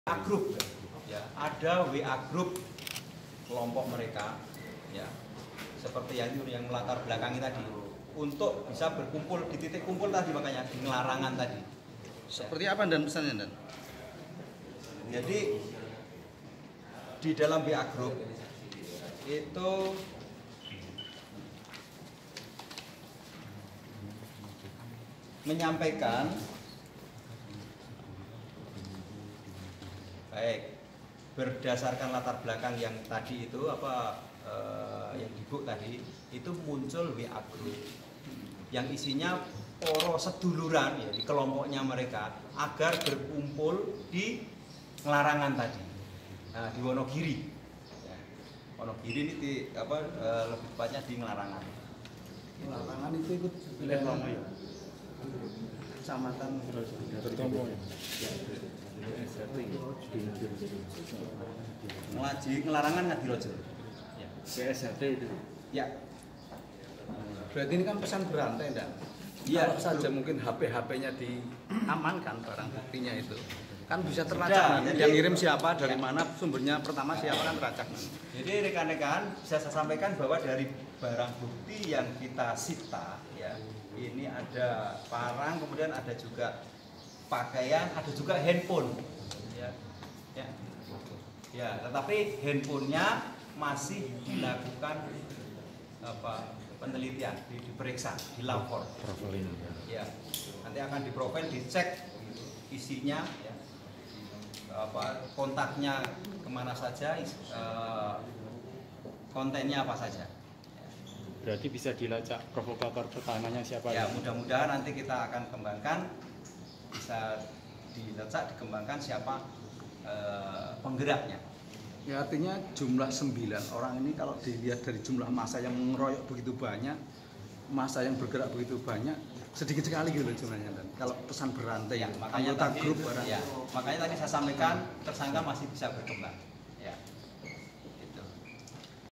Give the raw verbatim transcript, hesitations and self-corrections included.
W A group, ya, ada W A group kelompok mereka, ya, seperti yang yang melatar belakangi tadi, untuk bisa berkumpul di titik kumpul tadi, makanya di larangan tadi. Seperti apa dan pesannya dan? Jadi di dalam W A group itu menyampaikan baik berdasarkan latar belakang yang tadi itu apa eh, yang di book tadi itu muncul W A group yang isinya poro seduluran ya di kelompoknya mereka agar berkumpul di larangan tadi. Nah, di Wonogiri. Ya. Wonogiri ini di, apa eh, lebih tepatnya di Ngelarangan. Larangan itu ikut wilayah ya? Kecamatan Bertombo ya? Ngelaji Ngelarangan Ngadirojo. Ya. B S H T itu? Ya. Berarti ini kan pesan berantai enggak? Iya, kalau saja mungkin H P H P-nya diamankan barang buktinya itu kan bisa terlacak Sudah, nanti. jadi- Yang ngirim siapa, dari mana, sumbernya pertama siapa kan terlacak nanti. Jadi rekan-rekan bisa saya sampaikan bahwa dari barang bukti yang kita sita ya ini ada parang, kemudian ada juga pakaian, ada juga handphone ya. Ya. Ya, tetapi handphonenya masih dilakukan apa penelitian, di- diperiksa, dilapor. Ya, nanti akan diprofil, dicek isinya, ya, apa kontaknya kemana saja, is- eh, kontennya apa saja. Berarti bisa dilacak provokator pertamanya siapa? Ya, mudah-mudahan nanti kita akan kembangkan, bisa dilacak, dikembangkan siapa eh, penggeraknya. Ya artinya jumlah sembilan orang ini kalau dilihat dari jumlah massa yang mengeroyok begitu banyak, massa yang bergerak begitu banyak, sedikit sekali gitu loh jumlahnya. Dan kalau pesan berantai Ya, ya, makanya anggota tadi, grup barang. ya, makanya tadi saya sampaikan tersangka masih bisa berkembang. Ya.